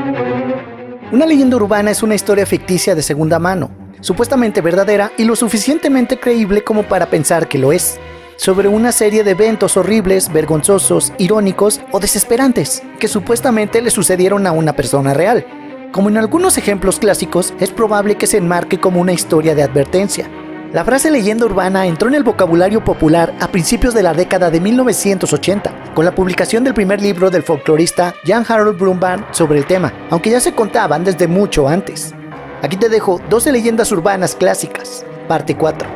Una leyenda urbana es una historia ficticia de segunda mano, supuestamente verdadera y lo suficientemente creíble como para pensar que lo es, sobre una serie de eventos horribles, vergonzosos, irónicos o desesperantes que supuestamente le sucedieron a una persona real. Como en algunos ejemplos clásicos, es probable que se enmarque como una historia de advertencia. La frase leyenda urbana entró en el vocabulario popular a principios de la década de 1980, con la publicación del primer libro del folclorista Jan Harold Brumbaugh sobre el tema, aunque ya se contaban desde mucho antes. Aquí te dejo 12 leyendas urbanas clásicas, parte 4.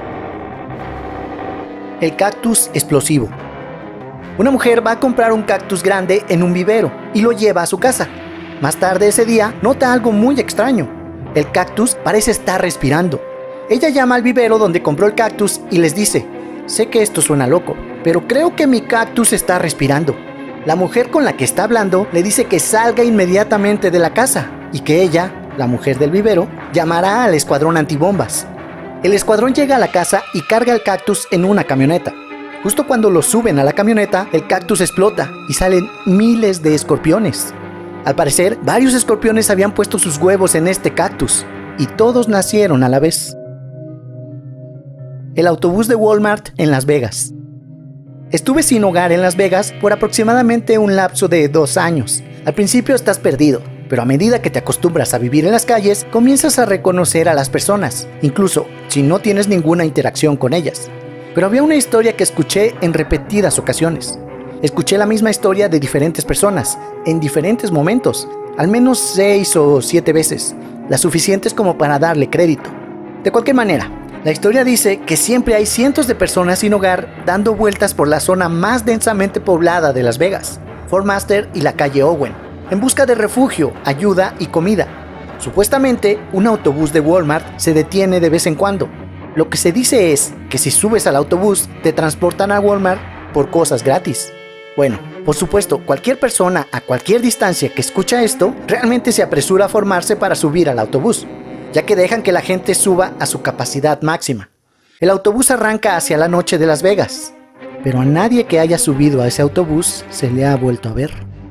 El cactus explosivo. Una mujer va a comprar un cactus grande en un vivero y lo lleva a su casa. Más tarde ese día, nota algo muy extraño. El cactus parece estar respirando. Ella llama al vivero donde compró el cactus y les dice: sé que esto suena loco, pero creo que mi cactus está respirando. La mujer con la que está hablando le dice que salga inmediatamente de la casa y que ella, la mujer del vivero, llamará al escuadrón antibombas. El escuadrón llega a la casa y carga el cactus en una camioneta. Justo cuando lo suben a la camioneta, el cactus explota y salen miles de escorpiones. Al parecer, varios escorpiones habían puesto sus huevos en este cactus y todos nacieron a la vez. El autobús de Walmart en Las Vegas. Estuve sin hogar en Las Vegas por aproximadamente un lapso de 2 años. Al principio estás perdido, pero a medida que te acostumbras a vivir en las calles, comienzas a reconocer a las personas, incluso si no tienes ninguna interacción con ellas. Pero había una historia que escuché en repetidas ocasiones. Escuché la misma historia de diferentes personas, en diferentes momentos, al menos 6 o 7 veces, las suficientes como para darle crédito. De cualquier manera, la historia dice que siempre hay cientos de personas sin hogar dando vueltas por la zona más densamente poblada de Las Vegas, Fort Master y la calle Owen, en busca de refugio, ayuda y comida. Supuestamente, un autobús de Walmart se detiene de vez en cuando. Lo que se dice es que si subes al autobús, te transportan a Walmart por cosas gratis. Bueno, por supuesto, cualquier persona a cualquier distancia que escucha esto, realmente se apresura a formarse para subir al autobús, ya que dejan que la gente suba a su capacidad máxima. El autobús arranca hacia la noche de Las Vegas, pero a nadie que haya subido a ese autobús se le ha vuelto a ver.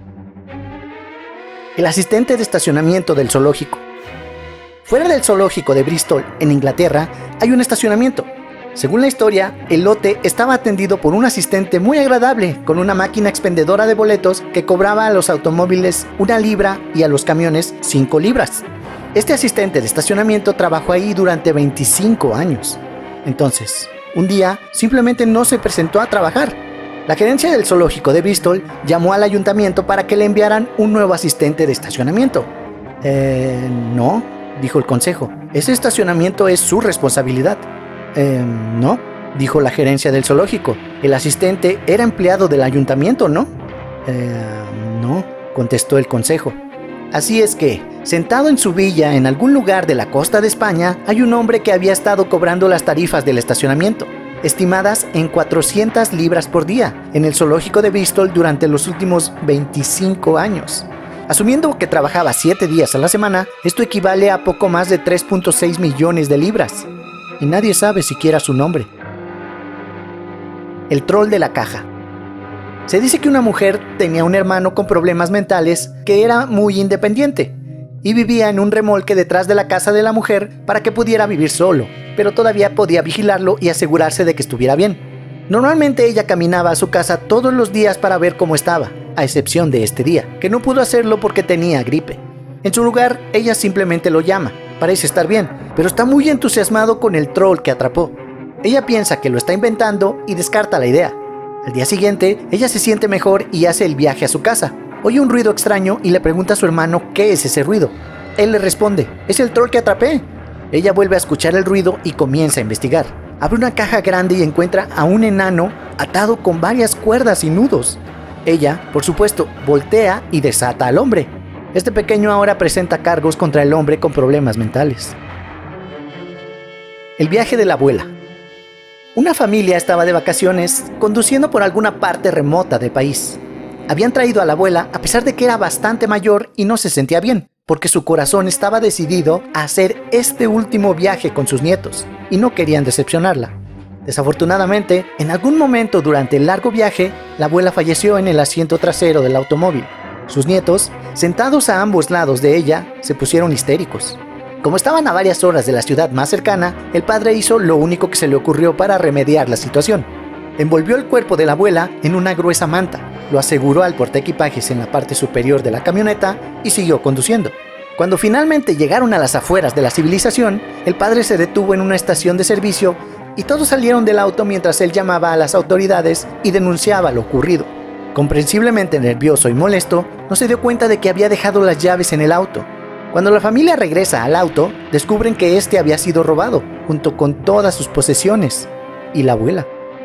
El asistente de estacionamiento del zoológico. Fuera del zoológico de Bristol, en Inglaterra, hay un estacionamiento. Según la historia, el lote estaba atendido por un asistente muy agradable con una máquina expendedora de boletos que cobraba a los automóviles 1 libra y a los camiones 5 libras. Este asistente de estacionamiento trabajó ahí durante 25 años. Entonces, un día simplemente no se presentó a trabajar. La gerencia del zoológico de Bristol llamó al ayuntamiento para que le enviaran un nuevo asistente de estacionamiento. No, dijo el consejo. Ese estacionamiento es su responsabilidad. No, dijo la gerencia del zoológico. El asistente era empleado del ayuntamiento, ¿no? No, contestó el consejo. Así es que, sentado en su villa en algún lugar de la costa de España, hay un hombre que había estado cobrando las tarifas del estacionamiento, estimadas en 400 libras por día, en el zoológico de Bristol durante los últimos 25 años. Asumiendo que trabajaba 7 días a la semana, esto equivale a poco más de 3.6 millones de libras. Y nadie sabe siquiera su nombre. El troll de la caja. Se dice que una mujer tenía un hermano con problemas mentales que era muy independiente y vivía en un remolque detrás de la casa de la mujer para que pudiera vivir solo, pero todavía podía vigilarlo y asegurarse de que estuviera bien. Normalmente ella caminaba a su casa todos los días para ver cómo estaba, a excepción de este día, que no pudo hacerlo porque tenía gripe. En su lugar, ella simplemente lo llama. Parece estar bien, pero está muy entusiasmado con el troll que atrapó. Ella piensa que lo está inventando y descarta la idea. Al día siguiente, ella se siente mejor y hace el viaje a su casa. Oye un ruido extraño y le pregunta a su hermano qué es ese ruido. Él le responde: es el troll que atrapé. Ella vuelve a escuchar el ruido y comienza a investigar. Abre una caja grande y encuentra a un enano atado con varias cuerdas y nudos. Ella, por supuesto, voltea y desata al hombre. Este pequeño ahora presenta cargos contra el hombre con problemas mentales. El viaje de la abuela. Una familia estaba de vacaciones conduciendo por alguna parte remota del país. Habían traído a la abuela a pesar de que era bastante mayor y no se sentía bien, porque su corazón estaba decidido a hacer este último viaje con sus nietos y no querían decepcionarla. Desafortunadamente, en algún momento durante el largo viaje, la abuela falleció en el asiento trasero del automóvil. Sus nietos, sentados a ambos lados de ella, se pusieron histéricos. Como estaban a varias horas de la ciudad más cercana, el padre hizo lo único que se le ocurrió para remediar la situación. Envolvió el cuerpo de la abuela en una gruesa manta, lo aseguró al portaequipajes en la parte superior de la camioneta y siguió conduciendo. Cuando finalmente llegaron a las afueras de la civilización, el padre se detuvo en una estación de servicio y todos salieron del auto mientras él llamaba a las autoridades y denunciaba lo ocurrido. Comprensiblemente nervioso y molesto, no se dio cuenta de que había dejado las llaves en el auto. Cuando la familia regresa al auto, descubren que este había sido robado, junto con todas sus posesiones, y la abuela.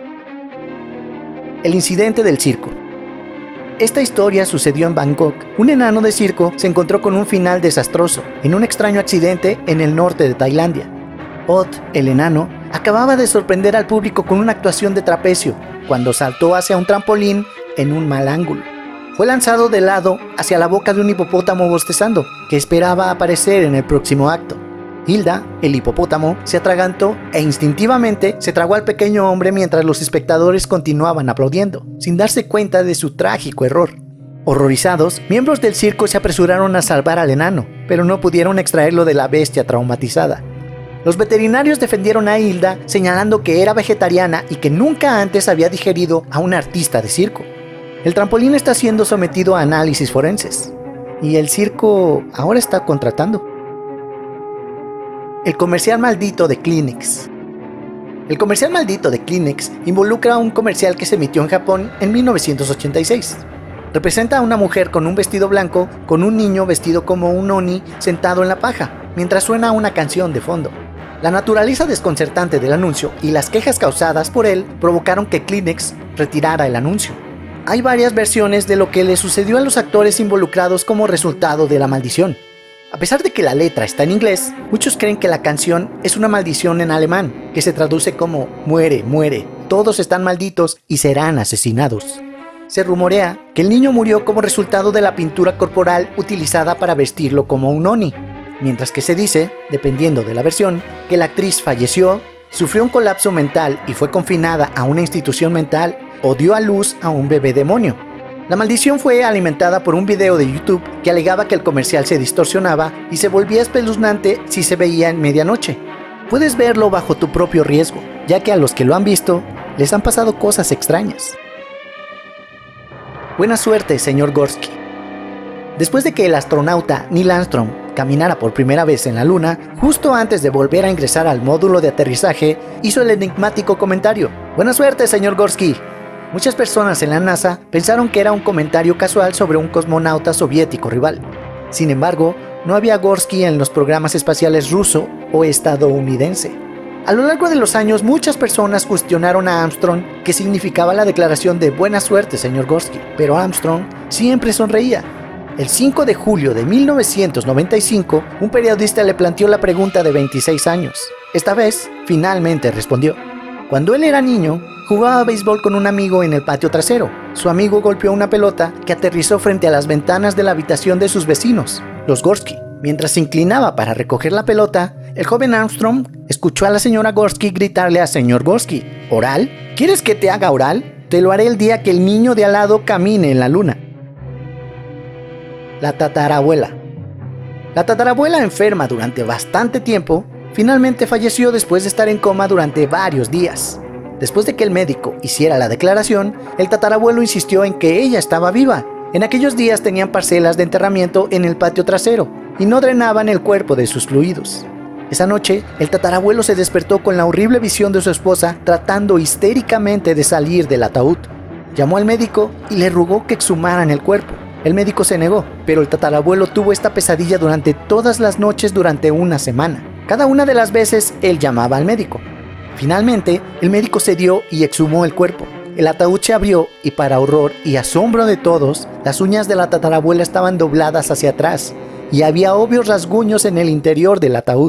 El incidente del circo. Esta historia sucedió en Bangkok. Un enano de circo se encontró con un final desastroso en un extraño accidente en el norte de Tailandia. Ot, el enano, acababa de sorprender al público con una actuación de trapecio cuando saltó hacia un trampolín en un mal ángulo. Fue lanzado de lado hacia la boca de un hipopótamo bostezando, que esperaba aparecer en el próximo acto. Hilda, el hipopótamo, se atragantó e instintivamente se tragó al pequeño hombre mientras los espectadores continuaban aplaudiendo, sin darse cuenta de su trágico error. Horrorizados, miembros del circo se apresuraron a salvar al enano, pero no pudieron extraerlo de la bestia traumatizada. Los veterinarios defendieron a Hilda, señalando que era vegetariana y que nunca antes había digerido a un artista de circo. El trampolín está siendo sometido a análisis forenses y el circo ahora está contratando. El comercial maldito de Kleenex. El comercial maldito de Kleenex involucra a un comercial que se emitió en Japón en 1986. Representa a una mujer con un vestido blanco con un niño vestido como un oni sentado en la paja, mientras suena una canción de fondo. La naturaleza desconcertante del anuncio y las quejas causadas por él provocaron que Kleenex retirara el anuncio. Hay varias versiones de lo que le sucedió a los actores involucrados como resultado de la maldición. A pesar de que la letra está en inglés, muchos creen que la canción es una maldición en alemán, que se traduce como muere, muere, todos están malditos y serán asesinados. Se rumorea que el niño murió como resultado de la pintura corporal utilizada para vestirlo como un oni, mientras que se dice, dependiendo de la versión, que la actriz falleció, sufrió un colapso mental y fue confinada a una institución mental o dio a luz a un bebé demonio. La maldición fue alimentada por un video de YouTube que alegaba que el comercial se distorsionaba y se volvía espeluznante si se veía en medianoche. Puedes verlo bajo tu propio riesgo, ya que a los que lo han visto les han pasado cosas extrañas. Buena suerte, señor Gorsky. Después de que el astronauta Neil Armstrong caminara por primera vez en la Luna, justo antes de volver a ingresar al módulo de aterrizaje, hizo el enigmático comentario: buena suerte, señor Gorsky. Muchas personas en la NASA pensaron que era un comentario casual sobre un cosmonauta soviético rival. Sin embargo, no había Gorsky en los programas espaciales ruso o estadounidense. A lo largo de los años, muchas personas cuestionaron a Armstrong qué significaba la declaración de buena suerte, señor Gorsky, pero Armstrong siempre sonreía. El 5 de julio de 1995, un periodista le planteó la pregunta de 26 años. Esta vez, finalmente respondió. Cuando él era niño, jugaba béisbol con un amigo en el patio trasero. Su amigo golpeó una pelota que aterrizó frente a las ventanas de la habitación de sus vecinos, los Gorsky. Mientras se inclinaba para recoger la pelota, el joven Armstrong escuchó a la señora Gorsky gritarle a señor Gorsky: ¿oral? ¿Quieres que te haga oral? Te lo haré el día que el niño de al lado camine en la luna. La tatarabuela. La tatarabuela, enferma durante bastante tiempo, finalmente falleció después de estar en coma durante varios días. Después de que el médico hiciera la declaración, el tatarabuelo insistió en que ella estaba viva. En aquellos días tenían parcelas de enterramiento en el patio trasero y no drenaban el cuerpo de sus fluidos. Esa noche, el tatarabuelo se despertó con la horrible visión de su esposa tratando histéricamente de salir del ataúd. Llamó al médico y le rogó que exhumaran el cuerpo. El médico se negó, pero el tatarabuelo tuvo esta pesadilla durante todas las noches durante una semana. Cada una de las veces, él llamaba al médico. Finalmente, el médico cedió y exhumó el cuerpo. El ataúd se abrió y, para horror y asombro de todos, las uñas de la tatarabuela estaban dobladas hacia atrás y había obvios rasguños en el interior del ataúd.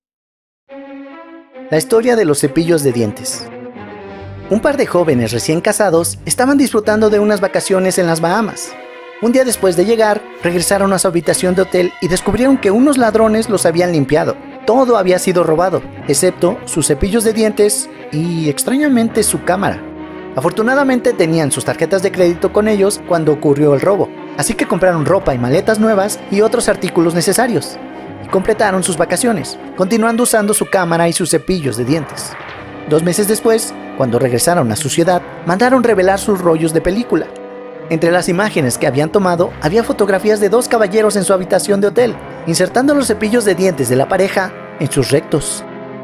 La historia de los cepillos de dientes. Un par de jóvenes recién casados estaban disfrutando de unas vacaciones en las Bahamas. Un día después de llegar, regresaron a su habitación de hotel y descubrieron que unos ladrones los habían limpiado. Todo había sido robado, excepto sus cepillos de dientes y, extrañamente, su cámara. Afortunadamente tenían sus tarjetas de crédito con ellos cuando ocurrió el robo. Así que compraron ropa y maletas nuevas y otros artículos necesarios. Y completaron sus vacaciones, continuando usando su cámara y sus cepillos de dientes. 2 meses después, cuando regresaron a su ciudad, mandaron revelar sus rollos de película. Entre las imágenes que habían tomado, había fotografías de 2 caballeros en su habitación de hotel, insertando los cepillos de dientes de la pareja en sus rectos.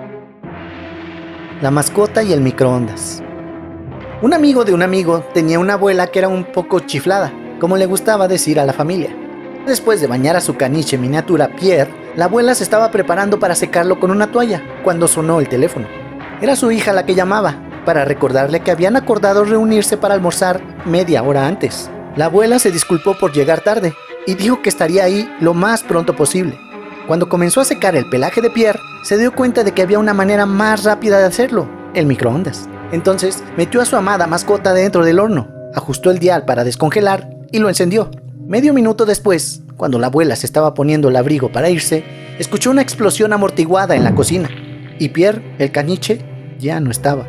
La mascota y el microondas. Un amigo de un amigo tenía una abuela que era un poco chiflada, como le gustaba decir a la familia. Después de bañar a su caniche miniatura Pierre, la abuela se estaba preparando para secarlo con una toalla, cuando sonó el teléfono. Era su hija la que llamaba, para recordarle que habían acordado reunirse para almorzar media hora antes. La abuela se disculpó por llegar tarde, y dijo que estaría ahí lo más pronto posible. Cuando comenzó a secar el pelaje de Pierre, se dio cuenta de que había una manera más rápida de hacerlo, el microondas. Entonces, metió a su amada mascota dentro del horno, ajustó el dial para descongelar y lo encendió. Medio minuto después, cuando la abuela se estaba poniendo el abrigo para irse, escuchó una explosión amortiguada en la cocina, y Pierre, el caniche, ya no estaba.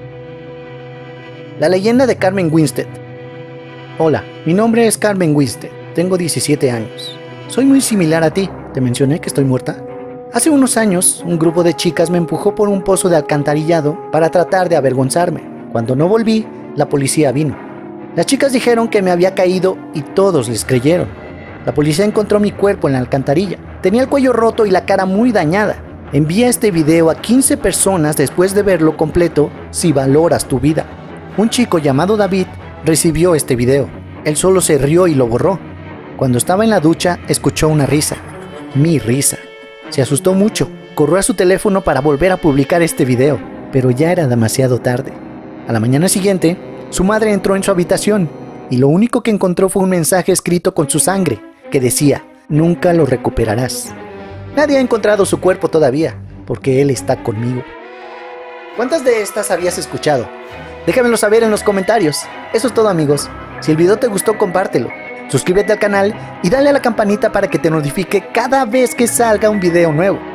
La leyenda de Carmen Winstead. Hola, mi nombre es Carmen Winstead, tengo 17 años. Soy muy similar a ti, ¿te mencioné que estoy muerta? Hace unos años, un grupo de chicas me empujó por un pozo de alcantarillado para tratar de avergonzarme. Cuando no volví, la policía vino. Las chicas dijeron que me había caído y todos les creyeron. La policía encontró mi cuerpo en la alcantarilla. Tenía el cuello roto y la cara muy dañada. Envía este video a 15 personas después de verlo completo si valoras tu vida. Un chico llamado David recibió este video. Él solo se rió y lo borró. Cuando estaba en la ducha, escuchó una risa. Mi risa. Se asustó mucho. Corrió a su teléfono para volver a publicar este video, pero ya era demasiado tarde. A la mañana siguiente, su madre entró en su habitación y lo único que encontró fue un mensaje escrito con su sangre que decía: nunca lo recuperarás. Nadie ha encontrado su cuerpo todavía, porque él está conmigo. ¿Cuántas de estas habías escuchado? Déjamelo saber en los comentarios. Eso es todo, amigos. Si el video te gustó, compártelo. Suscríbete al canal y dale a la campanita para que te notifique cada vez que salga un video nuevo.